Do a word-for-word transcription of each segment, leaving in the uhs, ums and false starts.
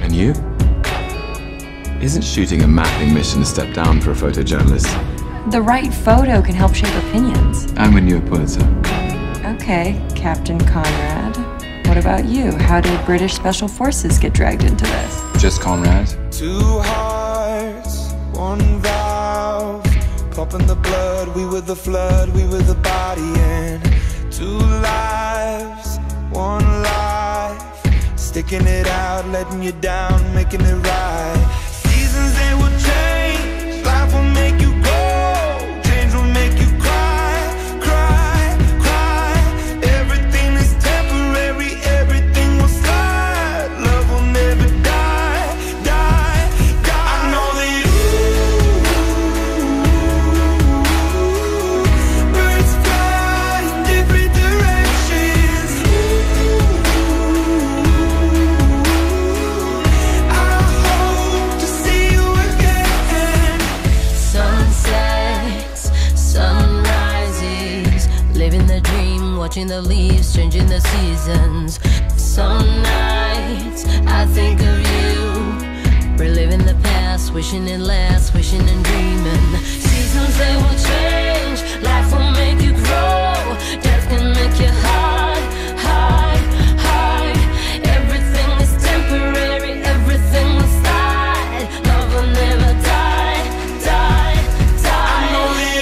And you? Isn't shooting a mapping mission a step down for a photojournalist? The right photo can help shape opinions. I'm with you at Pulitzer. Okay, Captain Conrad. What about you? How did British Special Forces get dragged into this? Just Conrad? Two hearts, one valve, pumping the blood. We were the flood, we were the body, and two lives, one life, sticking it out, letting you down, making it right. Seasons, they will change, life will make you go, change will make you cry, cry, cry. Everything is temporary, everything will slide, love will never die, die, die. I know that ooh, birds fly in different directions. Ooh, I hope to see you again. Sunsets, sunrises, living the dream, watching the leaves, changing the seasons. Some nights I think of you, reliving the past, wishing it lasts, wishing and dreaming. Seasons, they will change, life will make you grow, death can make you hide, hide, hide. Everything is temporary, everything will slide, love will never die, die, die. I know that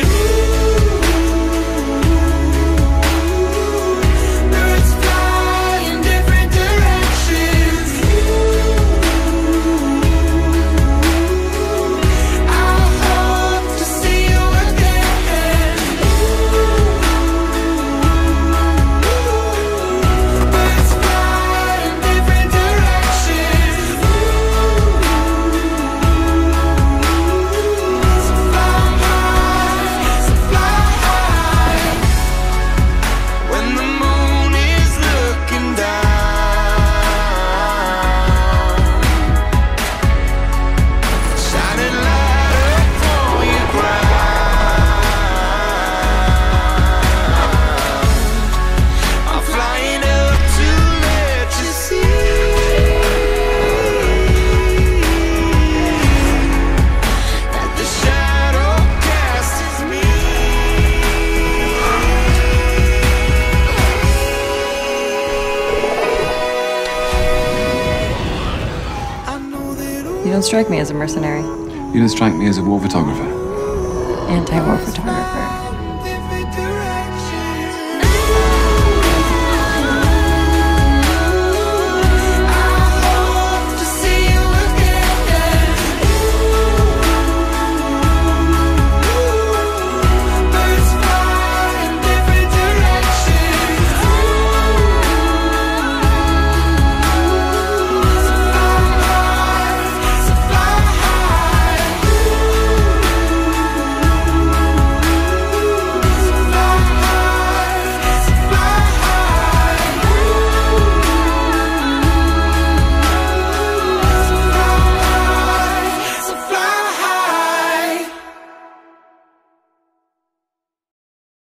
ooh, birds fly in different directions. Ooh, I hope to see you again. Ooh, birds fly in different directions. Ooh, so fly high, so fly high. When the moon is looking down, shining light upon your ground, I'm flying up to let you see that the shadow casts me. I know that You don't strike me as a mercenary. You don't strike me as a war photographer. Anti-war photographer.